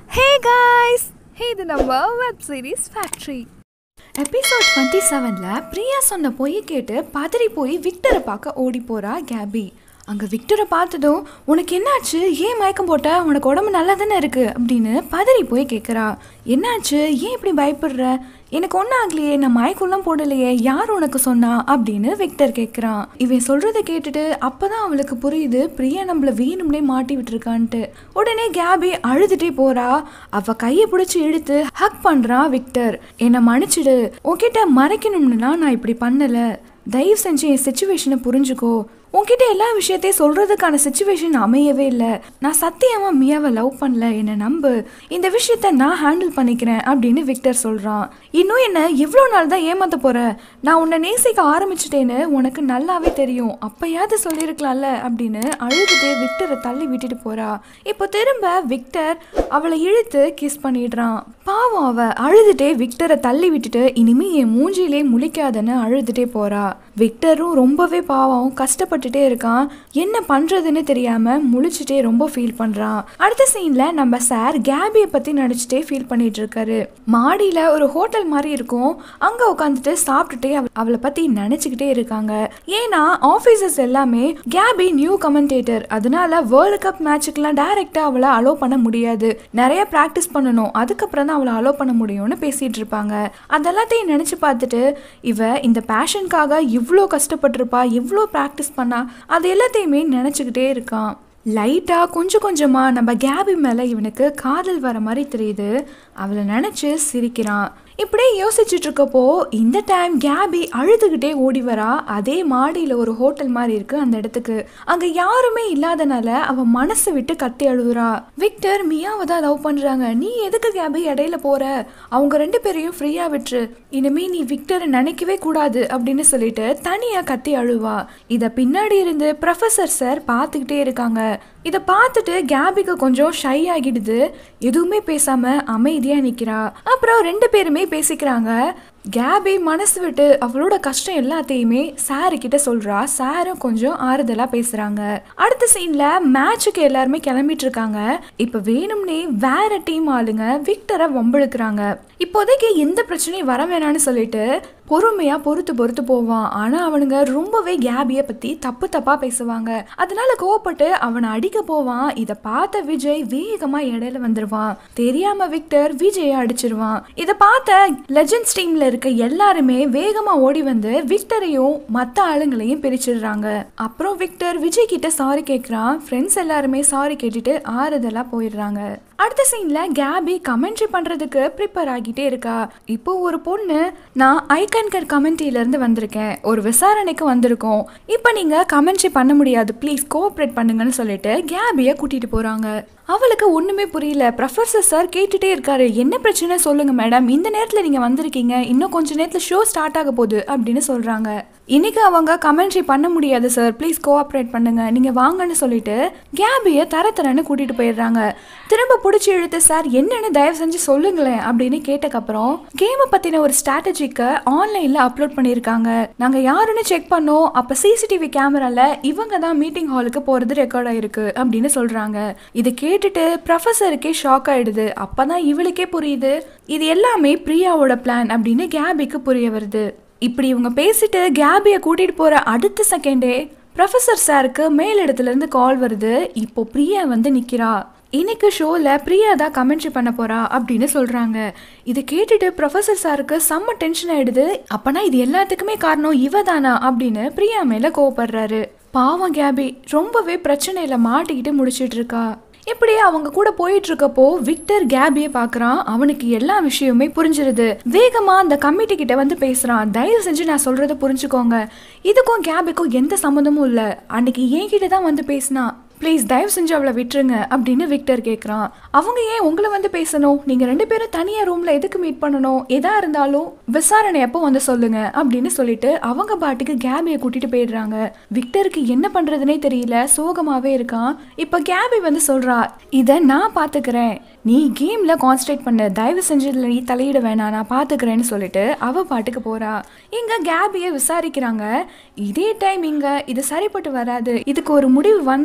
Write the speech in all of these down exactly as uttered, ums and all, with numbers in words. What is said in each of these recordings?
Hey guys! Hey, இது நம்ம web series factory. Episode twenty செவன்ல பிரியா சொன்ன பொய்யை கேட்டு பதறி போய் விக்டரை பார்க்க ஓடி போறா கேபி. அங்கே விக்டரை பார்த்ததும் உனக்கு என்னாச்சு, ஏன் மயக்கம் போட்ட, உனக்கு உடம்பு நல்லா தானே இருக்கு அப்படின்னு பதறி போய் கேட்குறா. என்னாச்சு, ஏன் இப்படி பயப்படுற, எனக்கு ஒன்றும் ஆகலையே, நான் மயக்கம்லாம் போடலையே, யார் உனக்கு சொன்னா அப்படின்னு விக்டர் கேட்குறான். இவன் சொல்றதை கேட்டுட்டு அப்பதான் அவளுக்கு புரியுது பிரியா நம்மள வேணும்னே மாட்டி விட்டுருக்கான்ட்டு. உடனே கேபி அழுதுட்டே போறா. அவ கையை பிடிச்சி இழுத்து ஹக் பண்றான் விக்டர். என்னை மன்னிச்சிடு, உன்கிட்ட மறைக்கணும்னுலாம் நான் இப்படி பண்ணல, தயவு செஞ்சு என் சிச்சுவேஷனை புரிஞ்சுக்கோ, உன்கிட்ட எல்லா விஷயத்தையும் சொல்றதுக்கான சிச்சுவேஷன் அமையவே இல்லை, நான் சத்தியமா மியாவை லவ் பண்ணல, என்னை நம்பு, இந்த விஷயத்த நான் ஹேண்டில் பண்ணிக்கிறேன் அப்படின்னு விக்டர் சொல்றான். இன்னும் என்ன எவ்வளோ நாள் தான் ஏமாத்த போற, நான் உன்னை நேசிக்க ஆரம்பிச்சிட்டேன்னு உனக்கு நல்லாவே தெரியும், அப்பயாவது சொல்லியிருக்கலாம்ல அப்படின்னு அழுதுட்டே விக்டரை தள்ளி விட்டுட்டு போறா. இப்போ திரும்ப விக்டர் அவளை இழுத்து கிஸ் பண்ணிடுறான். பாவம், அவ அழுதுட்டே விக்டரை தள்ளி விட்டுட்டு இனிமே என் மூஞ்சிலே முழிக்காதன்னு அழுதுட்டே போறா. விக்டரும் ரொம்பவே பாவம் கஷ்டப்பட்டுட்டே இருக்கான். என்ன பண்றதுன்னு தெரியாம முழிச்சுட்டே ரொம்ப ஃபீல் பண்றான். அடுத்த சீன்ல நம்ம சார் கேபியை பத்தி நினைச்சிட்டே ஃபீல் பண்ணிட்டு இருக்காரு. மாடியில ஒரு ஹோட்டல் மாதிரி இருக்கும், அங்க உட்காந்துட்டு சாப்பிட்டுட்டே அவளை பத்தி நினைச்சுக்கிட்டே இருக்காங்க. ஏன்னா ஆபீசர்ஸ் எல்லாமே கேபி நியூ கமெண்டேட்டர், அதனால வேர்ல்டு கப் மேட்சுக்கெல்லாம் டைரக்டா அவளை அலோ பண்ண முடியாது, நிறைய பிராக்டிஸ் பண்ணணும், அதுக்கப்புறம் தான் அவளை அலோ பண்ண முடியும்னு பேசிட்டு இருப்பாங்க. அதெல்லாத்தையும் நினைச்சு பார்த்துட்டு இவ இந்த பேஷனுக்காக இவ்வளோ கஷ்டப்பட்டிருப்பா, இவ்வளோ ப்ராக்டிஸ் பண்ணா, அது எல்லாத்தையுமே நினச்சிக்கிட்டே இருக்கான். லைட்டாக கொஞ்சம் கொஞ்சமாக நம்ம கேபி மேலே இவனுக்கு காதல் வர மாதிரி தெரியுது. அவளை நினச்சி சிரிக்கிறான். இப்படியே யோசிச்சுட்டு இருக்கப்போ இந்த டைம் கேபி அழுதுகிட்டே ஓடி வரா. அதே மாடியில் ஒரு ஹோட்டல் மாதிரி இருக்கு அந்த இடத்துக்கு. அங்கே யாருமே இல்லாதனால அவ மனசு விட்டு கத்தி அழுகுறா. விக்டர் மியாவை தான் லவ் பண்றாங்க, நீ எதுக்கு கேபி இடையில போற, அவங்க ரெண்டு பேரையும் ஃப்ரீயா விட்டுரு, இனிமே நீ விக்டரை நினைக்கவே கூடாது அப்படின்னு சொல்லிட்டு தனியா கத்தி அழுவா. இத பின்னாடி இருந்து ப்ரொஃபசர் சார் பார்த்துக்கிட்டே இருக்காங்க. இதை பார்த்துட்டு கேபிக்கு கொஞ்சம் ஷை ஆகிடுது. எதுவுமே பேசாம அமைதியா நிக்கிறா. அப்புறம் ரெண்டு பேருமே பேசிக்கிறாங்க. கேபி மனசு விட்டு அவளோட கஷ்டம் எல்லாத்தையுமே சாரு கிட்ட சொல்றா. சாரும் கொஞ்சம் ஆறுதலா பேசுறாங்க. அடுத்த சீன்ல மேட்சுக்கு எல்லாருமே கிளம்பிட்டு இருக்காங்க. இப்ப வேணும்னே வேற டீம் ஆளுங்க விக்டரை வம்பிழுக்கிறாங்க. இப்போதைக்கு எந்த பிரச்சனையும் வர வேணான்னு சொல்லிட்டு பொறுமையா பொறுத்து பொறுத்து போவான். ஆனா அவனுங்க ரொம்பவே கேபிய பத்தி தப்பு தப்பா பேசுவாங்க. அதனால கோவப்பட்டு அவனை அடிக்க போவான். இத பார்த்த விஜய் வேகமா இடையில வந்துருவான். தெரியாம விக்டர் விஜய அடிச்சிருவான். இத பார்த்த லெஜெண்ட்ஸ் டீம்ல இருக்க எல்லாருமே வேகமா ஓடி வந்து விக்டரையும் மத்த ஆளுங்களையும் பிரிச்சிடுறாங்க. அப்புறம் விக்டர் விஜய் கிட்ட சாரி கேட்கிறான். ஃப்ரெண்ட்ஸ் எல்லாருமே சாரி கேட்டுட்டு ஆறுதலா போயிடுறாங்க. அடுத்த சீன்ல கேபி கமெண்ட்ரி பண்றதுக்கு ப்ரிப்பேர் ஆகிட்டே இருக்கா. இப்போ ஒரு பொண்ணு, நான் ஐகன்கர் கமெண்ட்ரியில இருந்து வந்திருக்கேன், ஒரு விசாரணைக்கு வந்திருக்கோம், இப்போ நீங்க கமெண்ட்ரி பண்ண முடியாது, ப்ளீஸ் கோஆப்ரேட் பண்ணுங்கன்னு சொல்லிட்டு கேபியை கூட்டிட்டு போறாங்க. அவளுக்கு ஒண்ணுமே புரியல. ப்ரொஃபசர் சார் கேட்டுட்டே இருக்காரு, என்ன பிரச்சனை சொல்லுங்க மேடம், இந்த நேரத்தில் நீங்க வந்திருக்கீங்க, இன்னும் கொஞ்ச நேரத்தில் ஷோ ஸ்டார்ட் ஆக போகுது அப்படின்னு சொல்றாங்க. இன்னைக்கு அவங்க கமெண்ட்ரி பண்ண முடியாது சார், ப்ளீஸ் கோஆப்ரேட் பண்ணுங்க, நீங்க வாங்கன்னு சொல்லிட்டு கேபியை தர தரன்னு கூட்டிட்டு போயிடுறாங்க. திரும்ப பிடிச்சி இழுத்து சார் என்னன்னு தயவு செஞ்சு சொல்லுங்களேன் அப்படின்னு கேட்டக்கப்புறம் கேமை பத்தின ஒரு ஸ்ட்ராட்டஜிக்கு ஆன்லைன்ல அப்லோட் பண்ணியிருக்காங்க. நாங்க யாருன்னு செக் பண்ணோம், அப்ப சிசிடிவி கேமரால இவங்க தான் மீட்டிங் ஹாலுக்கு போறது ரெக்கார்ட் ஆயிருக்கு அப்படின்னு சொல்றாங்க. இது கேட்டுட்டு ப்ரொஃபசருக்கே ஷாக் ஆயிடுது. அப்பதான் இவளுக்கே புரியுது இது எல்லாமே பிரியாவோட பிளான் அப்படின்னு கேபிக்கு புரிய வருது. இப்படி இவங்க பேசிட்டு கேபியை கூட்டிட்டு போற அடுத்த செகண்டே ப்ரொஃபசர் சாருக்கு மேலிடத்துல இருந்து கால் வருது. இப்போ பிரியா வந்து நிக்கிறா. இன்னைக்கு ஷோல பிரியா தான் கமெண்ட்ரி பண்ண போறா அப்படின்னு சொல்றாங்க. இதை கேட்டுட்டு ப்ரொஃபசர் சாருக்கு செம்ம டென்ஷன் ஆயிடுது. அப்பனா இது எல்லாத்துக்குமே காரணம் இவ தானா அப்படின்னு பிரியா மேல கோவப்படுறாரு. பாவம் கேபி ரொம்பவே பிரச்சனையில மாட்டிக்கிட்டு முடிச்சிட்டு இருக்கா. இப்படியே அவங்க கூட போயிட்டு இருக்கப்போ விக்டர் கேபியை பாக்குறான். அவனுக்கு எல்லா விஷயமுமே புரிஞ்சிருது. வேகமா அந்த கமிட்டி கிட்ட வந்து பேசுறான். தயவு செஞ்சு நான் சொல்றதை புரிஞ்சுக்கோங்க, இதுக்கும் கேபிக்கும் எந்த சம்மந்தமும் இல்லை, அன்னைக்கு என்கிட்ட தான் வந்து பேசினா, ப்ளீஸ் தயவு செஞ்சு அவளை விட்டுருங்க அப்படின்னு விக்டர் கேட்குறான். அவங்க ஏன் உங்களை வந்து பேசணும், நீங்கள் ரெண்டு பேரும் தனியாக ரூமில் எதுக்கு மீட் பண்ணணும், எதா இருந்தாலும் விசாரணை அப்போ வந்து சொல்லுங்க அப்படின்னு சொல்லிட்டு அவங்க பாட்டுக்கு கேபியை கூட்டிட்டு போயிடுறாங்க. விக்டருக்கு என்ன பண்றதுனே தெரியல, சோகமாவே இருக்கான். இப்போ கேபி வந்து சொல்றா, இதை நான் பார்த்துக்கிறேன், நீ கேம்ல கான்சன்ட்ரேட் பண்ண, தயவு செஞ்சு நீ தலையிட வேணாம், நான் பார்த்துக்கிறேன்னு சொல்லிட்டு அவ பாட்டுக்கு போறா. இங்க கேபியை விசாரிக்கிறாங்க. இதே டைம் இங்க இது சரிப்பட்டு வராது, இதுக்கு ஒரு முடிவு வந்தே ஆகணும்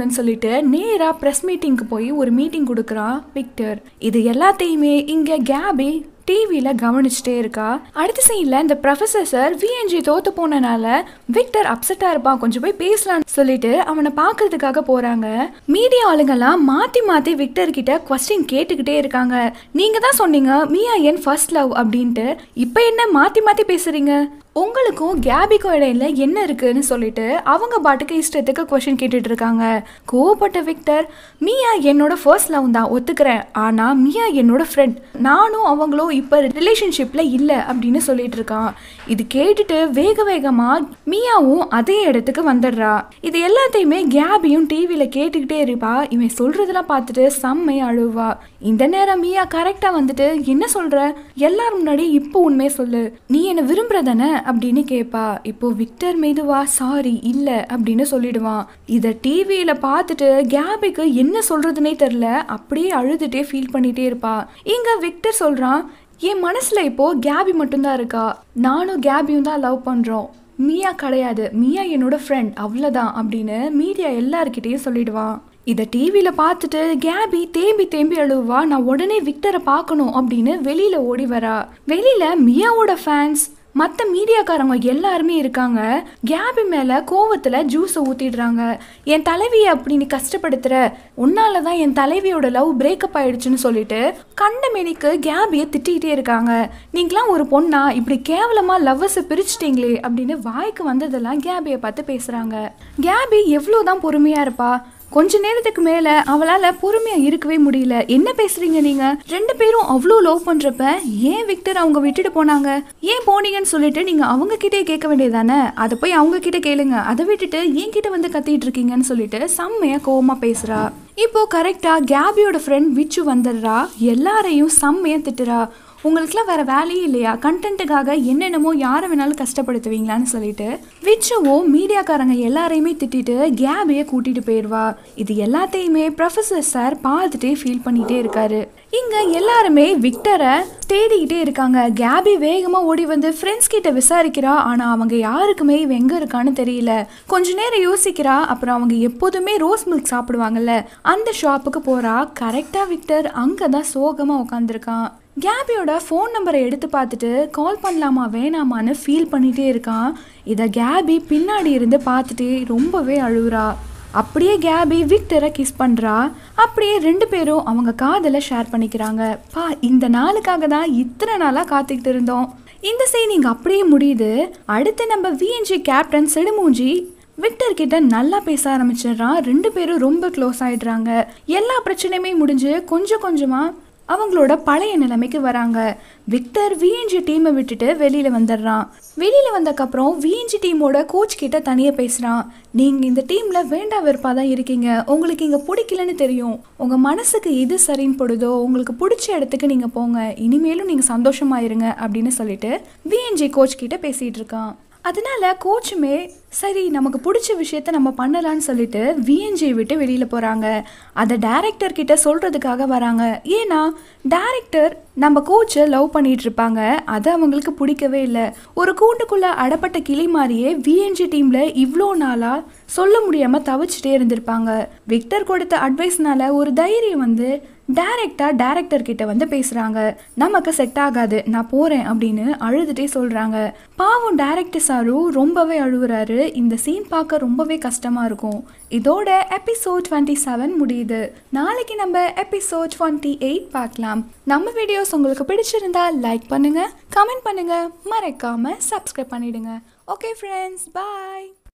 பண்ணுங்கன்னு சொல்லிட்டு நேரா பிரஸ் மீட்டிங்க்கு போய் ஒரு மீட்டிங் கொடுக்குறான் விக்டர். இது எல்லாத்தையுமே இங்க கேபி டிவியில கவனிச்சுட்டே இருக்கா. அடுத்த சீன்ல இந்த ப்ரொஃபசர் சார் விஎன்ஜி தோத்து போனனால விக்டர் அப்செட்டா இருப்பான், கொஞ்சம் போய் பேசலாம்னு சொல்லிட்டு அவனை பாக்குறதுக்காக போறாங்க. மீடியா ஆளுங்கெல்லாம் மாத்தி மாத்தி விக்டர் கிட்ட கொஸ்டின் கேட்டுக்கிட்டே இருக்காங்க. நீங்க தான் சொன்னீங்க மியா என் ஃபர்ஸ்ட் லவ் அப்படின்ட்டு, இப்ப என்ன மாத்தி மாத்தி பேசுறீங்க? உங்களுக்கும் கேபிக்கும் இடையில என்ன இருக்குன்னு சொல்லிட்டு அவங்க பாட்டுக்கு இஷ்டத்துக்கு கொஸ்டின் கேட்டுட்டு இருக்காங்க. கோவப்பட்ட விக்டர், மியா என்னோட ஃபர்ஸ்ட் லவ் தான் ஒத்துக்கிறேன், ஆனா மியா என்னோட ஃப்ரெண்ட், நானும் அவங்களும் இப்ப ரிலேஷன்ஷிப்ல இல்ல அப்படின்னு சொல்லிட்டு இருக்கான். இது கேட்டுட்டு வேக வேகமா மியாவும் அதே இடத்துக்கு வந்துடுறா. இது எல்லாத்தையுமே கேபியும் டிவியில கேட்டுக்கிட்டே இருப்பா. இவன் சொல்றதெல்லாம் பார்த்துட்டு செம்மையா அழுவா. இந்த நேரம் மியா கரெக்டா வந்துட்டு, என்ன சொல்ற, எல்லாரும் முன்னாடி இப்போ உண்மையை சொல்லு, நீ என்ன விரும்புறதானே அப்படின்னு கேட்பா. இப்போ விக்டர் மெதுவா சாரி இல்ல அப்படின்னு சொல்லிடுவான். இத டிவியில பார்த்துட்டு கேபிக்கு என்ன சொல்றதுன்னே தெரியல, அப்படியே அழுதுட்டே ஃபீல் பண்ணிட்டே இருப்பா. இங்க விக்டர் சொல்றான், என் மனசுல இப்போ கேபி மட்டும்தான் இருக்கா, நானும் கேபியும் தான் லவ் பண்றோம், மியா கிடையாது, மியா என்னோட ஃப்ரெண்ட் அவ்வளவுதான் அப்படின்னு மீடியா எல்லார்கிட்டையும் சொல்லிடுவான். இதை டிவியில பார்த்துட்டு கேபி தேம்பி தேம்பி அழுவா. நான் உடனே விக்டரை பார்க்கணும் அப்படின்னு வெளியில ஓடி வரா. வெளியில மியாவோட ஃபேன்ஸ் மற்ற மீடியாக்காரங்க எல்லாருமே இருக்காங்க. கேபி மேல கோவத்துல ஜூஸை ஊத்திடுறாங்க. என் தலைவியை அப்படி நீ கஷ்டப்படுத்துற, உன்னாலதான் என் தலைவியோட லவ் பிரேக்கப் ஆயிடுச்சுன்னு சொல்லிட்டு கண்டமேனிக்கு கேபியை திட்டிகிட்டே இருக்காங்க. நீங்களாம் ஒரு பொண்ணா, இப்படி கேவலமா லவ்வர்ஸை பிரிச்சுட்டீங்களே அப்படின்னு வாய்க்கு வந்ததெல்லாம் கேபியை பார்த்து பேசுறாங்க. கேபி எவ்வளவுதான் பொறுமையா இருப்பா, கொஞ்ச நேரத்துக்கு மேல அவளால பொறுமையா இருக்கவே முடியல. என்ன பேசுறீங்க நீங்க ரெண்டு பேரும், அவ்வளோ லவ் பண்றப்ப ஏன் விக்டர் அவங்க விட்டுட்டு போனாங்க, ஏன் போனீங்கன்னு சொல்லிட்டு நீங்க அவங்க கிட்டே கேட்க வேண்டியதானே, அதை போய் அவங்க கிட்ட கேளுங்க, அதை விட்டுட்டு என் கிட்ட வந்து கத்திட்டு இருக்கீங்கன்னு சொல்லிட்டு செம்மையா கோவமா பேசுறா. இப்போ கரெக்டா கேபியோட ஃப்ரெண்ட் விச்சு வந்துடுறா. எல்லாரையும் செம்மையா திட்டுறா. உங்களுக்குலாம் வேற வேலையே இல்லையா, கண்டென்ட்டுக்காக என்னென்னமோ யாரை வேணாலும் கஷ்டப்படுத்துவீங்களான்னு சொல்லிட்டு விச்சுவும் மீடியாக்காரங்க எல்லாரையுமே திட்டிட்டு கேபியை கூட்டிட்டு போயிடுவா. இது எல்லாத்தையுமே ப்ரொஃபசர் சார் பார்த்துட்டே ஃபீல் பண்ணிட்டே இருக்காரு. இங்க எல்லாருமே விக்டரை தேடிக்கிட்டே இருக்காங்க. கேபி வேகமா ஓடி வந்து ஃப்ரெண்ட்ஸ் கிட்ட விசாரிக்கிறா. ஆனா அவங்க யாருக்குமே இவ எங்க இருக்கான்னு தெரியல. கொஞ்ச நேரம் யோசிக்கிறா. அப்புறம் அவங்க எப்போதுமே ரோஸ் மில்க் சாப்பிடுவாங்கல்ல, அந்த ஷாப்புக்கு போறா. கரெக்டா விக்டர் அங்கதான் சோகமா உட்காந்துருக்கான். கேபியோட ஃபோன் நம்பரை எடுத்து பார்த்துட்டு கால் பண்ணலாமா வேணாமான்னு ஃபீல் பண்ணிகிட்டே இருக்கான். இதை கேபி பின்னாடி இருந்து பார்த்துட்டு ரொம்பவே அழுகுறா. அப்படியே கேபி விக்டரை கிஸ் பண்ணுறா. அப்படியே ரெண்டு பேரும் அவங்க காதலை ஷேர் பண்ணிக்கிறாங்க. பா, இந்த நாளுக்காக தான் இத்தனை நாளாக காத்துக்கிட்டு இருந்தோம். இந்த சீன் இங்கே அப்படியே முடியுது. அடுத்து நம்ம விஎன்ஜி கேப்டன் செடுமூஞ்சி விக்டர் கிட்ட நல்லா பேச ஆரம்பிச்சிடுறான். ரெண்டு பேரும் ரொம்ப க்ளோஸ் ஆயிடுறாங்க. எல்லா பிரச்சனையுமே முடிஞ்சு கொஞ்சம் கொஞ்சமாக அவங்களோட பழைய நிலைமைக்கு வராங்க. விக்டர் விஎன்ஜி டீமை விட்டுட்டு வெளியில வந்துடுறான். வெளியில வந்ததுக்கப்புறம் விஎன்ஜி டீமோட கோச் கிட்ட தனியா பேசுறான். நீங்க இந்த டீம்ல வேண்டா வெறுப்பா தான் இருக்கீங்க, உங்களுக்கு இங்க பிடிக்கலன்னு தெரியும், உங்க மனசுக்கு எது சரின்னு படுதோ உங்களுக்கு பிடிச்ச இடத்துக்கு நீங்க போங்க, இனிமேலும் நீங்க சந்தோஷமா இருங்க அப்படின்னு சொல்லிட்டு விஎன்ஜி கோச் கிட்ட பேசிட்டு இருக்கான். அதனால கோச்சுமே சரி நமக்கு பிடிச்ச விஷயத்த நம்ம பண்ணலான்னு சொல்லிட்டு விஎன்ஜி விட்டு வெளியில போறாங்க. அதை டைரக்டர் கிட்ட சொல்றதுக்காக வராங்க. ஏன்னா டைரக்டர் நம்ம கோச்சை லவ் பண்ணிட்டு இருப்பாங்க. அது அவங்களுக்கு பிடிக்கவே இல்லை. ஒரு கூண்டுக்குள்ள அடப்பட்ட கிளி மாதிரியே விஎன்ஜி டீம்ல இவ்வளோ நாளா சொல்ல முடியாம தவிச்சுட்டே இருந்திருப்பாங்க. விக்டர் கொடுத்த அட்வைஸ்னால ஒரு தைரியம் வந்து டைரக்டா டைரக்டர் கிட்ட வந்து பேசுறாங்க. நமக்கு செட் ஆகாது, நான் போறேன் அப்படின்னு அழுதுட்டே சொல்றாங்க. பாவம் டைரக்டர் சாரும் ரொம்பவே அழுகுறாரு. இந்த சீன் பார்க்க ரொம்பவே கஷ்டமா இருக்கும். இதோட எபிசோட் டுவெண்ட்டி செவன் முடியுது. நாளைக்கு நம்ம எபிசோட் டுவெண்ட்டி எயிட் பார்க்கலாம். நம்ம வீடியோஸ் உங்களுக்கு பிடிச்சிருந்தா லைக் பண்ணுங்க, கமெண்ட் பண்ணுங்க, மறக்காம சப்ஸ்கிரைப் பண்ணிடுங்க. ஓகே ஃப்ரெண்ட்ஸ், பாய்.